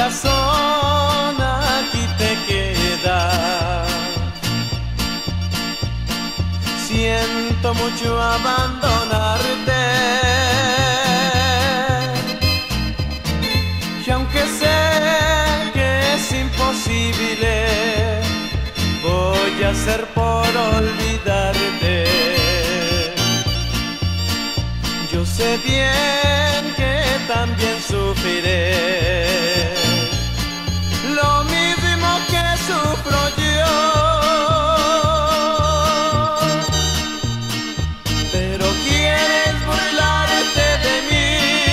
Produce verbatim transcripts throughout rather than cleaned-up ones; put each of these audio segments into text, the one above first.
corazón aquí te queda. Siento mucho abandonarte, y aunque sé que es imposible, voy a hacer por olvidarte. Yo sé bien que también sufriré lo mismo que sufro yo, pero quieres burlarte de mí,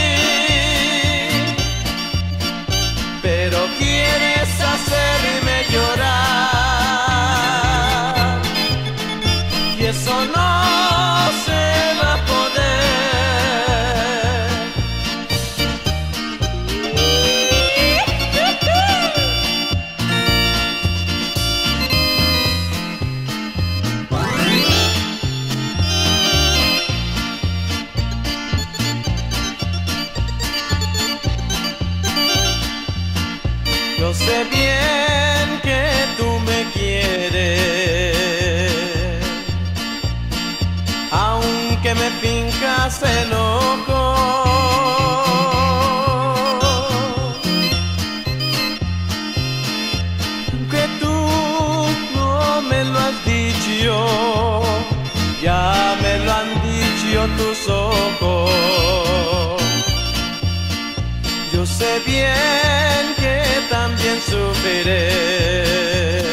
pero quieres hacerme llorar, y eso no se va a poder. Yo sé bien que tú me quieres, aunque me fincas enojo, que tú no me lo has dicho, ya me lo han dicho tus ojos. Yo sé bien que también sufriré